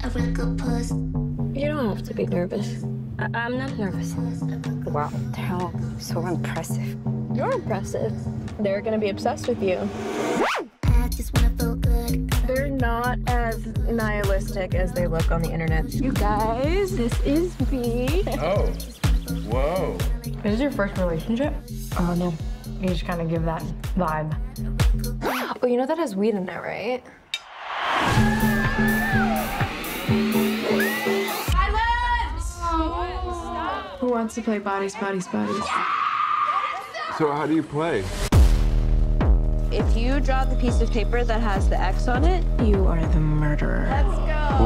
a real good puss. You don't have to be nervous. I'm not nervous. Wow, how so impressive. You're impressive. They're gonna be obsessed with you. I just wanna feel good. They're not as nihilistic as they look on the internet. You guys, this is me. Oh, whoa. Is this your first relationship? Oh, no. You just kind of give that vibe. Oh, you know that has weed in it, right? Who wants to play bodies, bodies, bodies? So how do you play? If you draw the piece of paper that has the X on it, You are the murderer. let's go.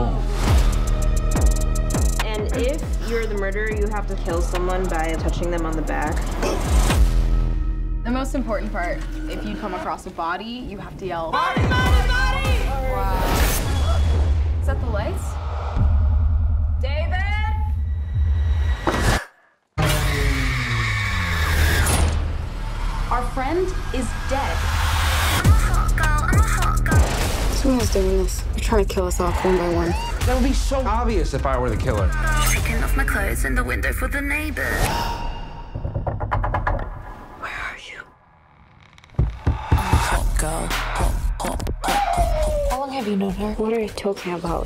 Cool. And if you're the murderer, you have to kill someone by touching them on the back. The most important part, if you come across a body, you have to yell, Body, body, body! wow. Is that the lights? David? Our friend is dead. I'm a hot girl, I'm a hot girl. Someone's doing this. They're trying to kill us off one by one. That would be so obvious if I were the killer. Taking off my clothes in the window for the neighbors. Where are you? Hot girl, How long have you known her? What are you talking about?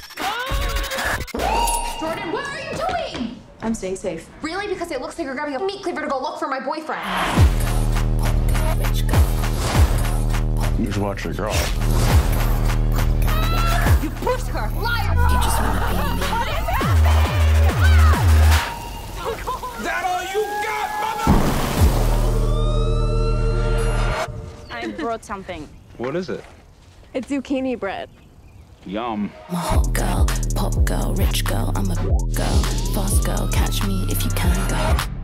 Jordan, what are you doing? I'm staying safe. Really? Because it looks like you're grabbing a meat cleaver to go look for my boyfriend. You just watch your girl. You pushed her! Liar! You just wanna be me. What is happening? Is that all you got, mother? I brought something. What is it? It's zucchini bread. Yum. I'm a hot girl, pop girl, rich girl. I'm a girl, fast girl. Catch me if you can, girl.